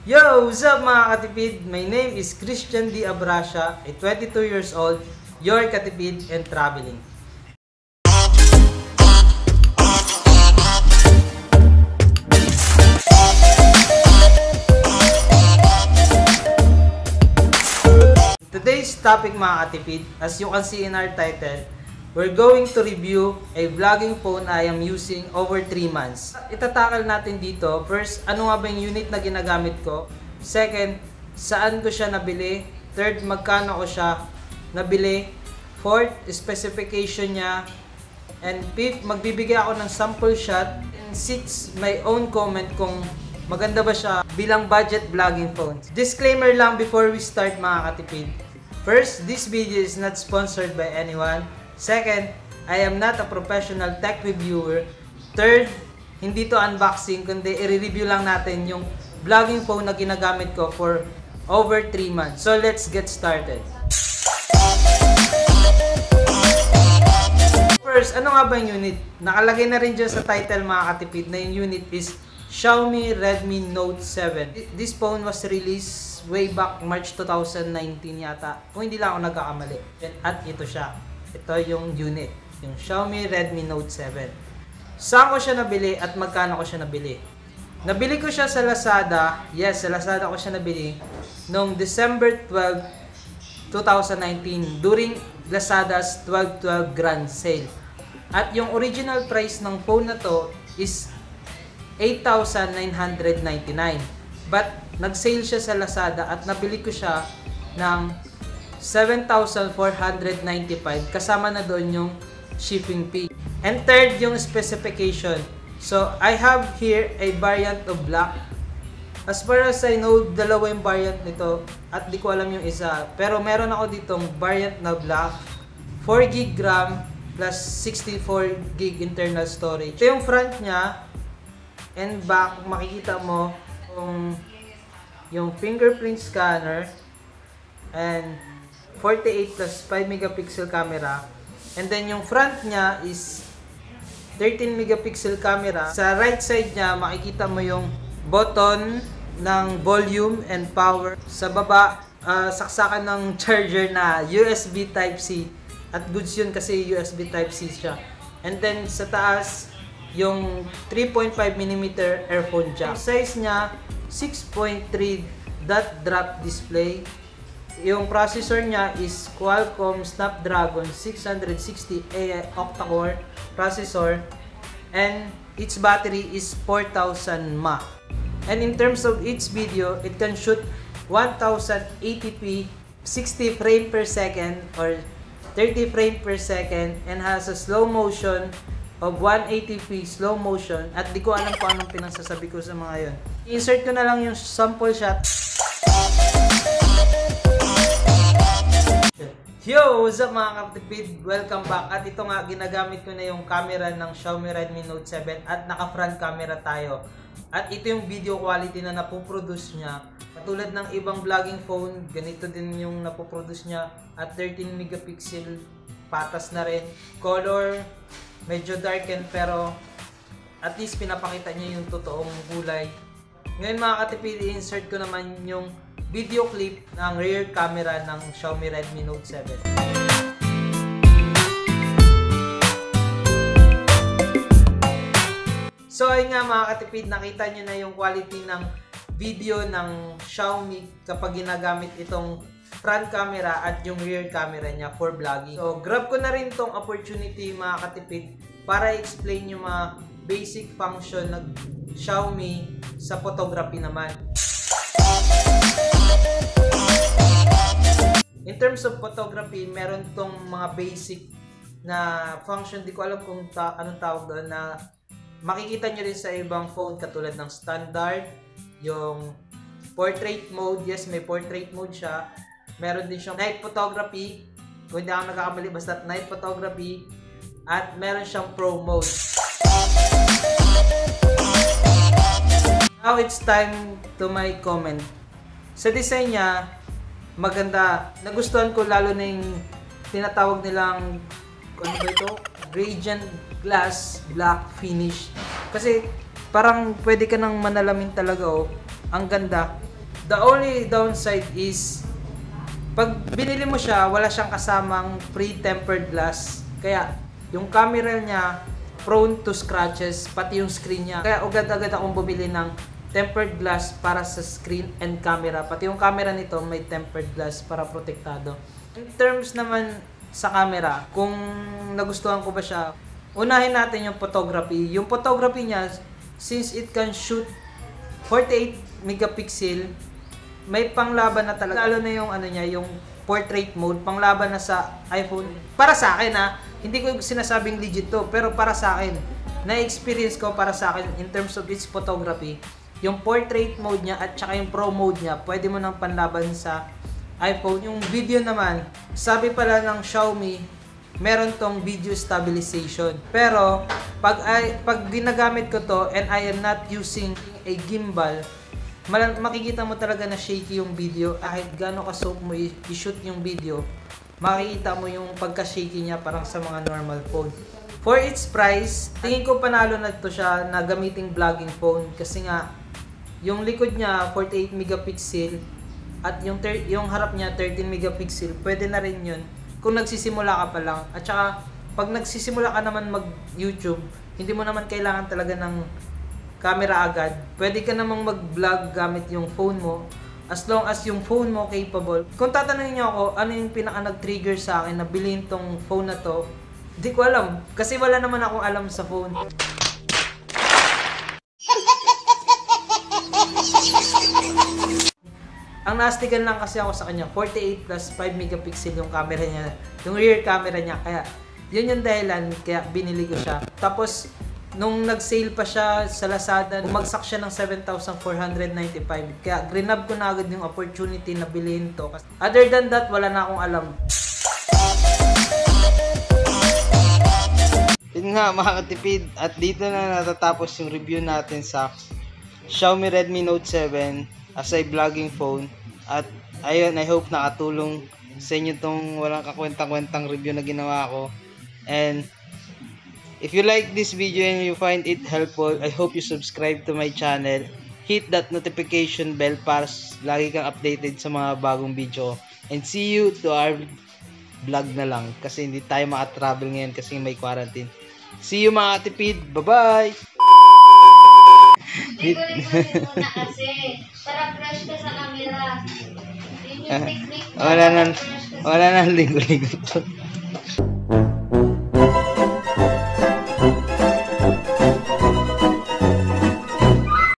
Yo! What's up mga katipid? My name is Christian D. Abracia, a 22 years old, your katipid and traveling. Today's topic mga katipid, as you can see in our title, we're going to review a vlogging phone I am using over 3 months. Itatakal natin dito, first, ano nga ba yung unit na ginagamit ko? Second, saan ko siya nabili? Third, magkano ko siya nabili? Fourth, specification niya. And fifth, magbibigay ako ng sample shot. And sixth, my own comment kung maganda ba siya bilang budget vlogging phone. Disclaimer lang before we start mga katipid. First, this video is not sponsored by anyone. Second, I am not a professional tech reviewer. Third, hindi to unboxing, kundi i-review lang natin yung vlogging phone na ginagamit ko for over 3 months. So let's get started. First, ano nga ba yung unit? Nakalagay na rin dyan sa title mga katipid na yung unit is Xiaomi Redmi Note 7. This phone was released way back March 2019 yata. Kung hindi lang ako nagkakamali. At ito siya. Ito yung unit, yung Xiaomi Redmi Note 7. Saan ko siya nabili at magkano ko siya nabili? Nabili ko siya sa Lazada. Yes, sa Lazada ko siya nabili noong December 12, 2019 during Lazada's 12/12 Grand Sale. At yung original price ng phone na to is 8,999. But nag-sale siya sa Lazada at nabili ko siya ng 7,495 kasama na doon yung shipping fee. And third, yung specification. So, I have here a variant of black. As far as I know, dalawa yung variant nito at di ko alam yung isa. Pero meron ako ditong variant na black, 4GB RAM plus 64GB internal storage. Ito yung front niya and back. Makikita mo yung fingerprint scanner and 48 plus 5 megapixel camera. And then yung front niya is 13 megapixel camera. Sa right side niya makikita mo yung button ng volume and power. Sa baba, saksakan ng charger na USB Type-C. At goods yun kasi USB Type-C siya. And then sa taas, yung 3.5mm earphone jack. Yung size niya, 6.3 dot drop display. Yung processor niya is Qualcomm Snapdragon 660 octa-core processor and its battery is 4,000 mAh. And in terms of its video, it can shoot 1080p 60 frame per second or 30 frame per second and has a slow motion of 180p slow motion at di ko alam kung anong pinagsasabi ko sa mga yon. Insert ko na lang yung sample shot. Yo! What's up mga katipid? Welcome back. At ito nga, ginagamit ko na yung camera ng Xiaomi Redmi Note 7 at naka-front camera tayo. At ito yung video quality na napoproduce niya. Katulad ng ibang vlogging phone, ganito din yung napoproduce niya. At 13 megapixel, patas na rin. Color, medyo darken pero at least pinapakita niya yung totoong kulay. Ngayon mga katipid, i-insert ko naman yung video clip ng rear camera ng Xiaomi Redmi Note 7. So ayun nga mga katipid, nakita nyo na yung quality ng video ng Xiaomi kapag ginagamit itong front camera at yung rear camera niya for vlogging. So grab ko na rin tong opportunity mga katipid para explain yung mga basic function ng Xiaomi sa photography naman. In terms of photography, meron tong mga basic na function, di ko alam kung anong tawag doon, na makikita nyo rin sa ibang phone katulad ng standard, yung portrait mode. Yes, may portrait mode siya. Meron din siyang night photography, kung hindi ako nagkakamali, basta night photography, at meron siyang pro mode. Now it's time to my comment. Sa design niya, maganda. Nagustuhan ko lalo na yung tinatawag nilang, ano ba ito? Gradient glass black finish. Kasi parang pwede ka nang manalamin talaga, oh. Ang ganda. The only downside is pag binili mo siya, wala siyang kasamang pre-tempered glass. Kaya yung camera niya prone to scratches, pati yung screen niya. Kaya agad-agad akong bumili ng tempered glass para sa screen and camera. Pati yung camera nito may tempered glass para protektado. In terms naman sa camera, kung nagustuhan ko ba siya, unahin natin yung photography. Yung photography niya, since it can shoot 48 megapixel, may panglaban na talaga. Lalo na yung ano niya, yung portrait mode, panglaban na sa iPhone. Para sa akin hindi ko sinasabing legit to, pero para sa akin, na-experience ko para sa akin in terms of its photography, yung portrait mode niya at saka yung pro mode niya, pwede mo nang panlaban sa iPhone. Yung video naman, sabi pala ng Xiaomi, meron tong video stabilization. Pero, pag ginagamit ko to and I am not using a gimbal, makikita mo talaga na shaky yung video. Kahit gaano ka-soak mo i-shoot yung video, makikita mo yung pagka-shaky niya parang sa mga normal phone. For its price, tingin ko panalo na to siya na gamiting vlogging phone. Kasi nga, yung likod niya 48 megapixel at yung harap niya 13 megapixel, pwede na rin yun kung nagsisimula ka pa lang. At saka, pag nagsisimula ka naman mag-YouTube, hindi mo naman kailangan talaga ng camera agad. Pwede ka namang mag-vlog gamit yung phone mo as long as yung phone mo capable. Kung tatanungin niyo ako, ano yung pinaka nag-trigger sa akin na bilhin tong phone na to, hindi ko alam. Kasi wala naman akong alam sa phone. Ang naastigan lang kasi ako sa kanya, 48 plus 5 megapixel yung camera niya, yung rear camera niya. Kaya, yun yung dahilan kaya binili ko siya. Tapos, nung nag-sale pa siya sa Lazada, bumagsak siya ng 7,495. Kaya grinab ko na agad yung opportunity na bilhin to. Other than that, wala na akong alam. Yun nga mga katipid, at dito na natatapos yung review natin sa Xiaomi Redmi Note 7 as a vlogging phone. At ayun, I hope nakatulong sa inyo tong walang kakwentang-kwentang review na ginawa ko. And if you like this video and you find it helpful, I hope you subscribe to my channel. Hit that notification bell para lagi kang updated sa mga bagong video. And see you to our vlog na lang. Kasi hindi tayo maka-travel ngayon kasi may quarantine. See you mga katipid. Bye-bye! Ligo-ligo muna kasi. Para fresh ka sa camera. Yun yung technique. Wala na ligo-ligo to.